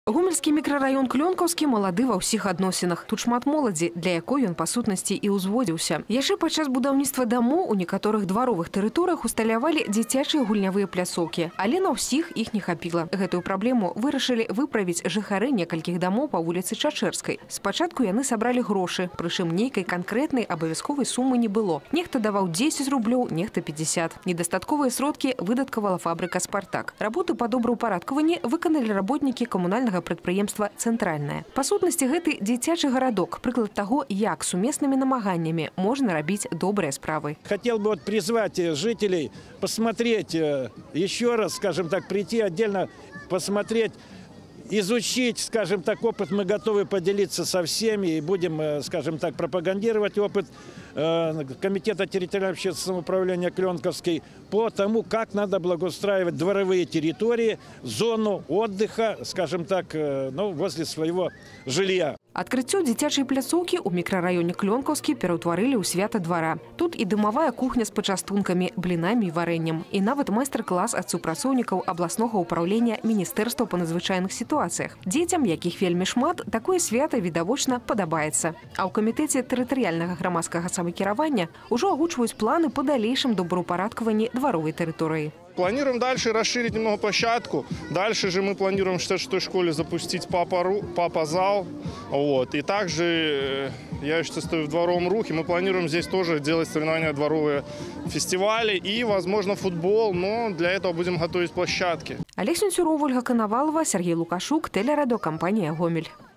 Гомельский микрорайон Клёнкаўскі малады ва ўсіх адносінах. Тут шмат моладзі, для якой ён па сутнасці і ўзводзіўся. Яшчэ падчас будаўніцтва дамоў у некаторых дваровых тэрыторыях усталявалі дзіцячыя гульнявыя пляцоўкі, але на ўсіх іх не хапіла. Гэтую праблему вырашылі выправіць жыхары некалькіх дамоў па вуліцы Чачэрскай. Спачатку яны сабралі грошы, прычым нейкай канкрэтнай абавязковай сумы не было. Нехта даваў 10 рублёў, нехта 50. Недастатковыя сродкі выдаткавала фабрыка «Спартак». Работы па добраўпарадкаванні выканалі работнікі камунальнага прадпрыемства «Цэнтральнае». Па сутнасці гэты дзіцячы гарадок – прыклад таго, як сумеснымі намаганнямі можна рабіць добрыя справы. Хотел бы призвать жителей посмотреть еще раз, скажем так, прийти отдельно, посмотреть, изучить, скажем так, опыт. Мы готовы поделиться со всеми и будем, скажем так, пропагандировать опыт Комитета территориального общественного управления Клёнкаўской по тому, как надо благоустраивать дворовые территории, зону отдыха, скажем так, возле своего жилья. Адкрыццё дзіцячай пляцоўкі ў мікрараёне Клёнкаўскі пераўтварылі ў свята двара. Тут і дымавая кухня з пачастункамі, блінамі і варэннем. І нават майстар-клас ад супрацоўнікаў абласнога ўпраўлення Міністэрства па надзвычайных сітуацыях. Дзецям, якіх вельмі шмат, такое свята відавочна падабаецца. А ў камітэце тэрытарыяльнага грамадскага самакіравання ўжо агучваюць планы па далейшым добраўпарадкаванні дваровай тэрыторыі. Планируем дальше расширить немного площадку. Дальше же мы планируем в 66-й школе запустить папа-зал. И также, я еще стою в дворовом рухе, мы планируем здесь тоже делать соревнования, дворовые фестивали и, возможно, футбол, но для этого будем готовить площадки. Олег Сенцюров, Ольга Коновалова, Сергей Лукашук, телерадиокомпания «Гомель».